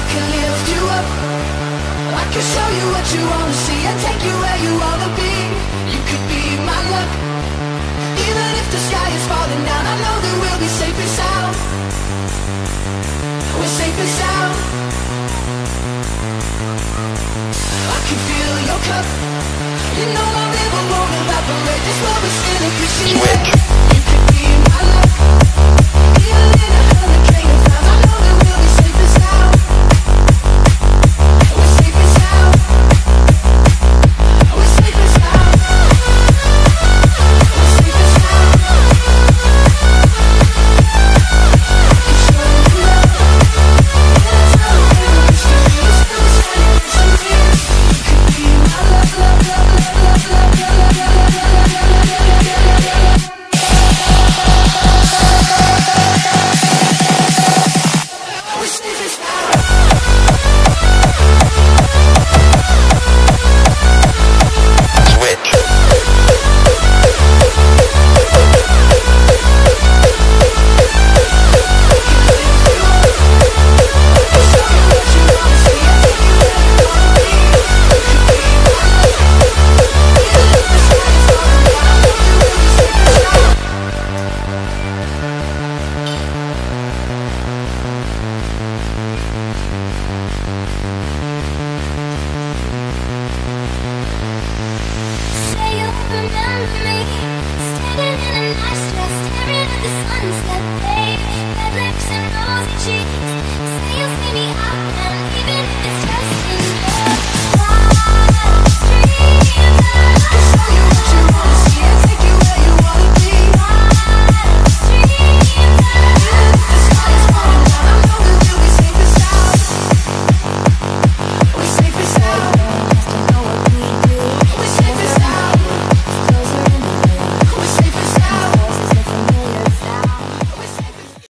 can lift you up, I can show you what you wanna see and take you where you wanna be. You could be my luck. Even if the sky is falling down, I know that we'll be safe and sound. We're safe and sound. I can fill your cup. You know my river won't evaporate. This love is still appreciated.